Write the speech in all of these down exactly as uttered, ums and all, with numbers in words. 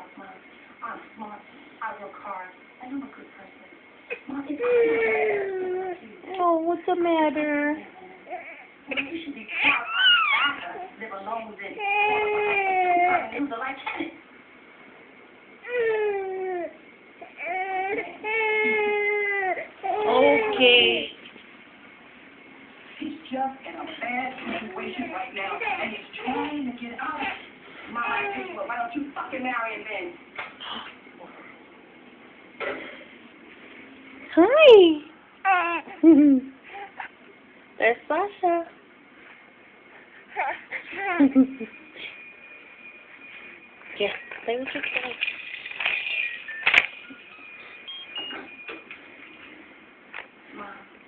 Mom. I'm smart. I work hard. And I'm a good person. Mom, it's oh, what's the matter? Mom, you should be proud of live alone than do the like tennis. Okay. He's just in a bad situation right now, and he's trying to get out of it. Mom, I tell you what, why don't you fucking marry him then? Hi. There's Sasha. Yeah, play with your toys. Mom,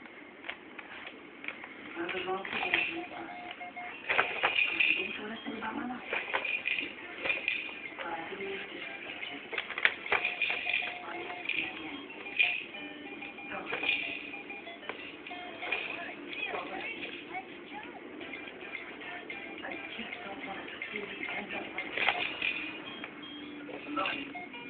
I was wrong for you. I didn't do what I said about my life. But I didn't disrespect you. I love you again. Don't hurt me. Don't hurt me. I just don't want to see you end up like this. Love you.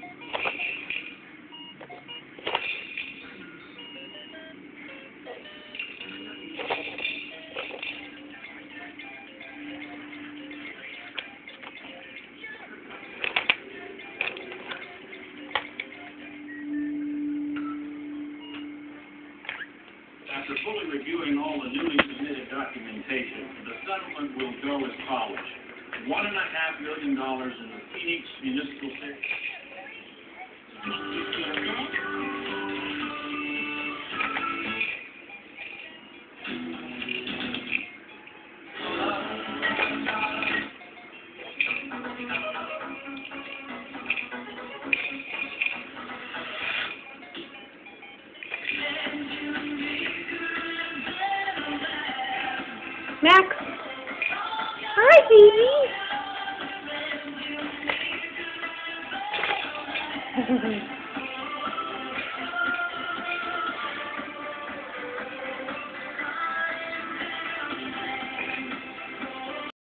After fully reviewing all the newly submitted documentation, the settlement will go as follows. One and a half million dollars in the Phoenix Municipal City. Max. Hi, baby.